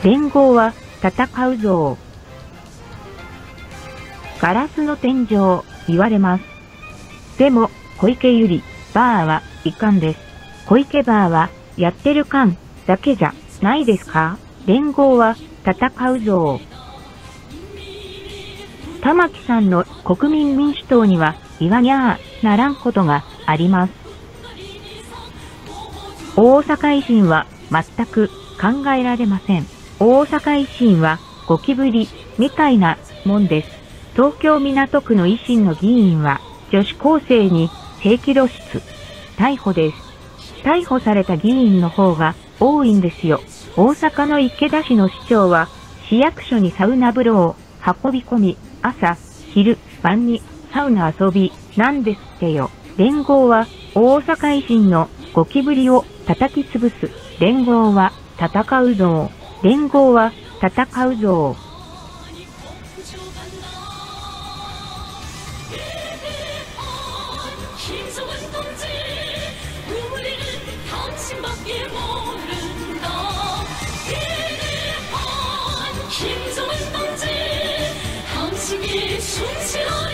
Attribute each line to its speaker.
Speaker 1: 連合は戦うぞ。ガラスの天井、言われます。でも、小池百合、バーはいかんです。小池バーは、やってる感だけじゃないですか？連合は戦うぞ。玉木さんの国民民主党には言わにゃーならんことがあります。大阪維新は全く考えられません。大阪維新はゴキブリみたいなもんです。東京港区の維新の議員は女子高生に性器露出、逮捕です。逮捕された議員の方が多いんですよ。大阪の池田市の市長は市役所にサウナ風呂を運び込み、朝、昼、晩にサウナ遊びなんですってよ。連合は大阪維新のゴキブリを叩き潰す。連合は戦うぞ。連合は戦うぞ。
Speaker 2: 김정은 동지 당신이 충실한